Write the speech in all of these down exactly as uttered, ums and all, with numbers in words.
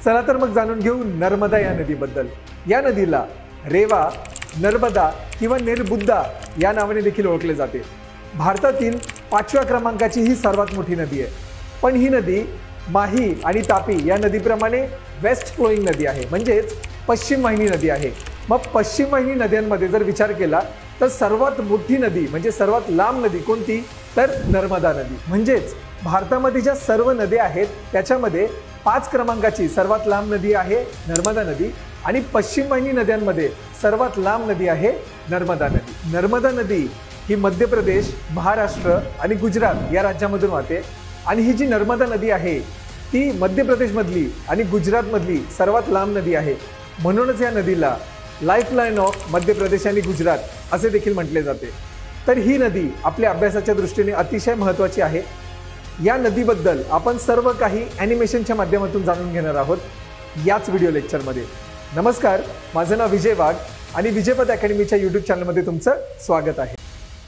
चला तर मग जाणून घेऊ नर्मदा या नदीबद्दल। या नदीला रेवा, नर्मदा किंवा निर्बुद्धा या नावाने देखील ओळखले जाते। भारतातील पाचव्या क्रमांकाची ही सर्वात मोठी नदी आहे। पण ही नदी माही आणि तापी या नदीप्रमाणे वेस्ट फ्लोईंग नदी आहे, म्हणजेच पश्चिम वाहिनी नदी आहे। मग पश्चिम वाहिनी नद्यांमध्ये जर विचार केला तर सर्वात मोठी नदी म्हणजे सर्वात लांब नदी कोणती, तर नर्मदा नदी। म्हणजेच भारतामध्ये ज्या सर्व नद्या आहेत त्याच्यामध्ये पाच क्रमांकाची सर्वात लांब नदी आहे नर्मदा नदी आणि पश्चिम वाहिनी नद्यांमध्ये सर्वात लांब नदी आहे नर्मदा नदी। नर्मदा नदी ही मध्य प्रदेश, महाराष्ट्र आणि गुजरात या राज्यामधून वाहते आणि ही जी नर्मदा नदी आहे ती मध्य प्रदेशमधली आणि गुजरातमधली सर्वात लांब नदी आहे। म्हणूनच या नदीला लाईफलाईन ऑफ मध्य प्रदेश आणि गुजरात असे देखील म्हटले जाते। तर ही नदी आपल्या अभ्यासाच्या दृष्टीने अतिशय महत्त्वाची आहे। या नदीबद्दल आपण सर्व काही ॲनिमेशनच्या माध्यमातून जाणून घेणार आहोत याच व्हिडिओ लेक्चरमध्ये। नमस्कार, माझं नाव विजय वाघ आणि विजयपथ अकॅडमीच्या यूट्यूब चॅनलमध्ये तुमचं स्वागत आहे।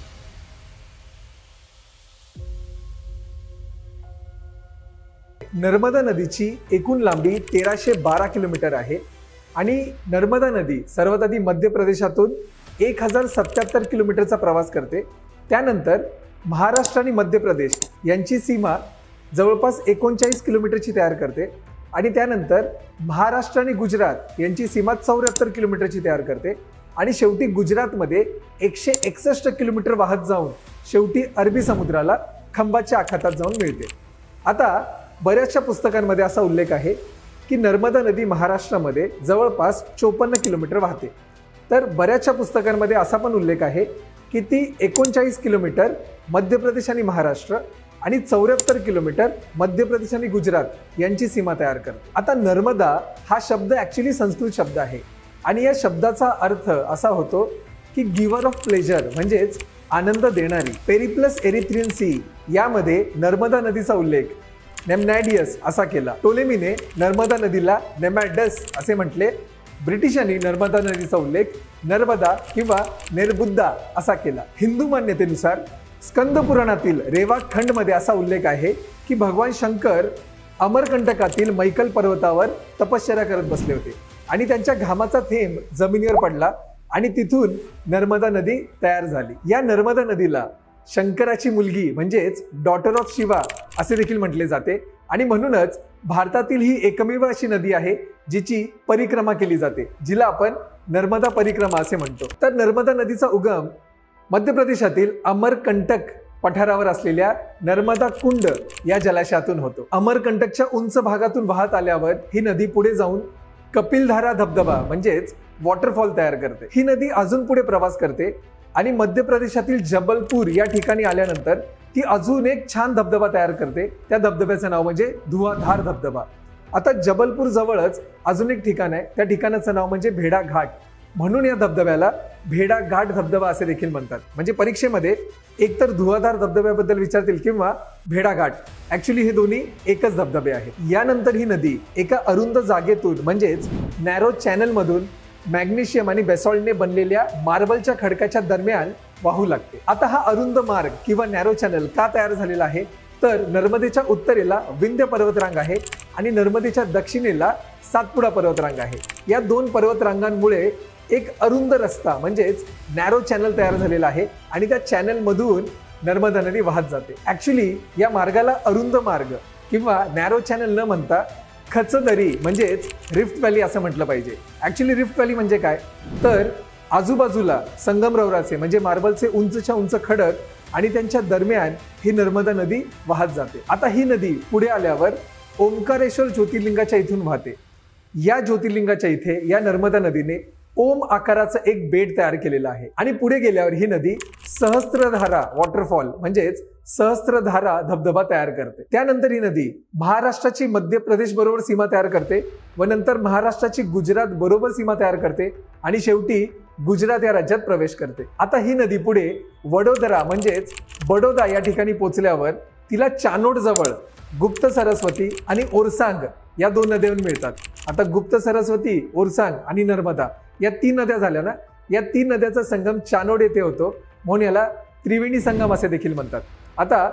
नर्मदा नदीची एकूण लांबी तेराशे बारा किलोमीटर आहे आणि नर्मदा नदी सर्वात आधी मध्य प्रदेशातून एक हजार सत्याहत्तर किलोमीटरचा प्रवास करते। त्यानंतर महाराष्ट्र आणि मध्य प्रदेश यांची सीमा जवळपास एकोणचाळीस किलोमीटरची तयार करते आणि त्यानंतर महाराष्ट्र आणि गुजरात यांची सीमा चौऱ्याहत्तर किलोमीटरची तयार करते आणि शेवटी गुजरातमध्ये एकशे एकसष्ट किलोमीटर वाहत जाऊन शेवटी अरबी समुद्राला खंबाच्या आखातात जाऊन मिळते। आता बऱ्याचशा पुस्तकांमध्ये असा उल्लेख आहे की नर्मदा नदी महाराष्ट्रामध्ये जवळपास चोपन्न किलोमीटर वाहते, तर बऱ्याचशा पुस्तकांमध्ये असा पण उल्लेख आहे की ती एकोणचाळीस किलोमीटर मध्य प्रदेश आणि महाराष्ट्र आणि चौऱ्याहत्तर किलोमीटर मध्य प्रदेश आणि गुजरात यांची सीमा तयार करते। आता नर्मदा हा शब्द ॲक्च्युली संस्कृत शब्द आहे आणि या शब्दाचा अर्थ असा होतो की गिव्हर ऑफ प्लेजर, म्हणजेच आनंद देणारी। पेरिप्लस एरिथ्रियन सी यामध्ये नर्मदा नदीचा उल्लेख नेमनॅडियस असा केला। टोलेमीने नर्मदा नदीला नेमॅडस असे म्हटले। ब्रिटिशांनी नर्मदा नदीचा उल्लेख नर्मदा किंवा निर्बुद्धा असा केला। हिंदू मान्यतेनुसार स्कंद पुराणातील रेवा खंडमध्ये असा उल्लेख आहे की भगवान शंकर अमरकंटकातील मैकल पर्वतावर तपश्चर्या करत बसले होते आणि त्यांच्या घामाचा थेंब जमिनीवर पडला आणि तिथून नर्मदा नदी तयार झाली। या नर्मदा नदीला शंकराची मुलगी म्हणजेच डॉटर ऑफ शिवा असे देखील म्हटले जाते आणि म्हणूनच भारतातील ही एकमेव अशी नदी आहे जिची परिक्रमा केली जाते, जिला आपण नर्मदा परिक्रमा असे म्हणतो। तर नर्मदा नदीचा उगम मध्य प्रदेशातील अमरकंटक पठारावर असलेल्या नर्मदा कुंड या जलाशयातून होतो। अमरकंटकच्या उंच भागातून वाहत आल्यावर ही नदी पुढे जाऊन कपिलधारा धबधबा म्हणजेच वॉटरफॉल तयार करते। ही नदी अजून पुढे प्रवास करते आणि मध्य प्रदेशातील जबलपूर या ठिकाणी आल्यानंतर ती अजून एक छान धबधबा तयार करते। त्या धबधब्याचं नाव म्हणजे धुआधार धबधबा। आता जबलपूर जवळच अजून एक ठिकाण आहे, त्या ठिकाणाचं नाव म्हणजे भेडा घाट, म्हणून या धबधब्याला भेडा घाट धबधबा असे देखील म्हणतात। म्हणजे परीक्षेमध्ये एकतर धुआधार धबधब्याबद्दल विचारतील किंवा भेडा घाट, ऍक्च्युली हे दोन्ही एकच धबधबे आहेत। यानंतर ही नदी एका अरुंद जागेतून म्हणजेच नॅरो चॅनल मधून मॅग्नेशियम आणि बेसॉल्टने बनलेल्या मार्बलच्या खडकाच्या दरम्यान वाहू लागते। आता हा अरुंद मार्ग किंवा नॅरो चॅनल का तयार झालेला आहे, तर नर्मदेच्या उत्तरेला विंध्य पर्वतरांग आहे आणि नर्मदेच्या दक्षिणेला सातपुडा पर्वतरांग आहे। या दोन पर्वतरांगांमुळे एक अरुंद रस्ता म्हणजेच नॅरो चॅनल तयार झालेला आहे आणि त्या चॅनल मधून नर्मदा नदी वाहत जाते। ऍक्च्युली या मार्गाला अरुंद मार्ग किंवा नॅरो चॅनल न म्हणता खचदरी म्हणजेच रिफ्ट व्हॅली असं म्हटलं पाहिजे। ऍक्च्युली रिफ्ट व्हॅली म्हणजे काय, तर आजूबाजूला संगमरवराचे म्हणजे मार्बलचे उंचच्या उंच खडक आणि त्यांच्या दरम्यान ही नर्मदा नदी वाहत जाते। आता ही नदी पुढे आल्यावर ओंकारेश्वर ज्योतिर्लिंगाच्या इथून वाहते। या ज्योतिर्लिंगाच्या इथे या नर्मदा नदीने ओम आकाराचं एक बेट तयार केलेलं आहे आणि पुढे गेल्यावर ही नदी सहस्त्रधारा वॉटरफॉल म्हणजेच सहस्त्रधारा धबधबा तयार करते। त्यानंतर ही नदी महाराष्ट्राची मध्य प्रदेश बरोबर सीमा तयार करते व नंतर महाराष्ट्राची गुजरात बरोबर सीमा तयार करते आणि शेवटी गुजरात या राज्यात प्रवेश करते। आता ही नदी पुढे वडोदरा म्हणजेच बडोदा या ठिकाणी पोहोचल्यावर तिला चानोड जवळ गुप्त सरस्वती आणि ओरसांग या दोन नद्या मिळतात। आता गुप्त सरस्वती, ओरसांग आणि नर्मदा या तीन नद्या झाल्या ना, या तीन नद्याचा संगम चानोड येथे होतो, म्हणून याला त्रिवेणी संगम असे देखील म्हणतात। आता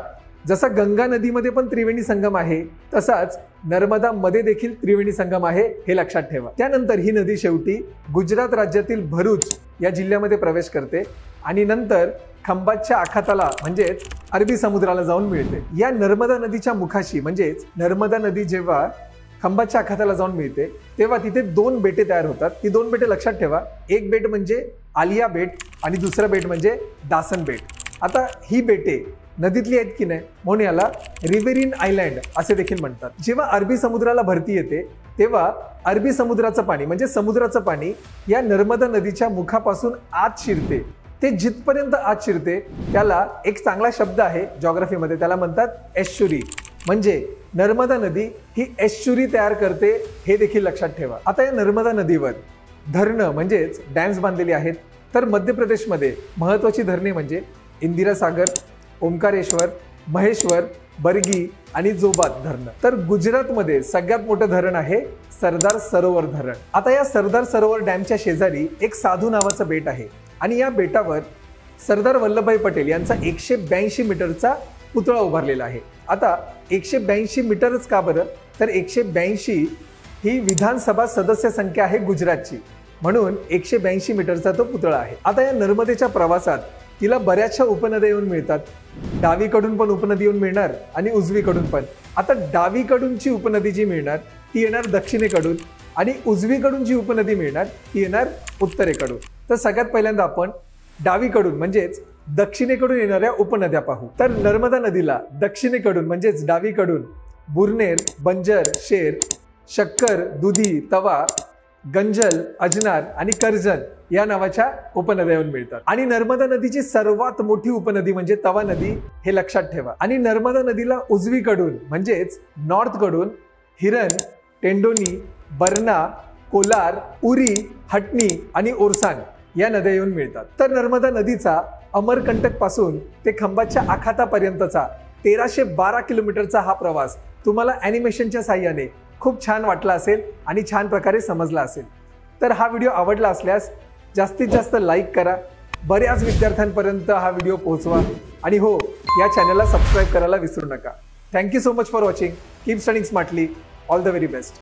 जसा गंगा नदीमध्ये पण त्रिवेणी संगम आहे तसाच नर्मदा मध्ये देखील त्रिवेणी संगम आहे, हे लक्षात ठेवा। त्यानंतर ही नदी शेवटी गुजरात राज्यातील भरूच या जिल्ह्यामध्ये प्रवेश करते आणि नंतर खंबातच्या आखाताला म्हणजेच अरबी समुद्राला जाऊन मिळते। या नर्मदा नदीच्या मुखाशी म्हणजेच नर्मदा नदी जेव्हा खंबातच्या आखाताला जाऊन मिळते तेव्हा तिथे दोन बेटे तयार होतात। ती दोन बेटे लक्षात ठेवा, एक बेट म्हणजे आलिया बेट आणि दुसरं बेट म्हणजे दासन बेट। आता ही बेटे नदीतली आहेत की नाही म्हणून याला रिव्हेरिन आयलँड असे देखील म्हणतात। जेव्हा अरबी समुद्राला भरती येते तेव्हा अरबी समुद्राचं पाणी म्हणजे समुद्राचं पाणी या नर्मदा नदीच्या मुखापासून आत शिरते। ते जिथपर्यंत आत शिरते त्याला एक चांगला शब्द आहे जॉग्राफीमध्ये, त्याला म्हणतात एश्चुरी। म्हणजे नर्मदा नदी ही एश्चुरी तयार करते, हे देखील लक्षात ठेवा। आता या नर्मदा नदीवर धरणं म्हणजेच डॅम्स बांधलेली आहेत। तर मध्य प्रदेशमध्ये महत्त्वाची धरणे म्हणजे इंदिरा सागर, ओंकारेश्वर, महेश्वर, बर्गी आणि जोबात धरणं। तर गुजरातमध्ये सगळ्यात मोठं धरण आहे सरदार सरोवर धरण। आता या सरदार सरोवर डॅमच्या शेजारी एक साधू नावाचं बेट आहे आणि या बेटावर सरदार वल्लभभाई पटेल यांचा एकशे ब्याऐंशी मीटरचा पुतळा उभारलेला आहे। आता एकशे ब्याऐंशी मीटरच का बरं, तर एकशे ब्याऐंशी ही विधानसभा सदस्य संख्या आहे गुजरातची, म्हणून एकशे ब्याऐंशी मीटरचा तो पुतळा आहे। आता या नर्मदेच्या प्रवासात तिला बऱ्याचशा उपनद्या येऊन मिळतात। डावीकडून पण उपनदी येऊन मिळणार आणि उजवीकडून पण। आता डावीकडूनची उपनदी जी मिळणार ती येणार दक्षिणेकडून आणि उजवीकडून जी उपनदी मिळणार ती येणार उत्तरेकडून। तर सगळ्यात पहिल्यांदा आपण डावीकडून म्हणजेच दक्षिणेकडून येणाऱ्या उपनद्या पाहू। तर नर्मदा नदीला दक्षिणेकडून म्हणजेच डावीकडून बुरनेर, बंजर, शेर, शक्कर, दुधी, तवा, गंजल, अजनार आणि करजन या नावाच्या उपनद्या येऊन मिळतात। आणि नर्मदा नदीची सर्वात मोठी उपनदी म्हणजे तवा नदी, हे लक्षात ठेवा। आणि नर्मदा नदीला उजवीकडून म्हणजेच नॉर्थ कडून हिरन, टेंडोनी, बर्ना, कोलार, उरी, हटनी आणि ओरसांग या नद्या येऊन मिळतात। तर नर्मदा नदीचा अमरकंटक पासून ते खंबातच्या आखातापर्यंतचा तेराशे बारा किलोमीटरचा हा प्रवास तुम्हाला ॲनिमेशनच्या साहाय्याने खूप छान वाटला असेल आणि छान प्रकारे समजला असेल। तर हा व्हिडिओ आवडला असल्यास जास्तीत जास्त लाईक करा, बऱ्याच विद्यार्थ्यांपर्यंत हा व्हिडिओ पोहोचवा आणि हो, या चॅनलला सबस्क्राईब करायला विसरू नका। Thank you so much for watching. Keep studying smartly. All the very best.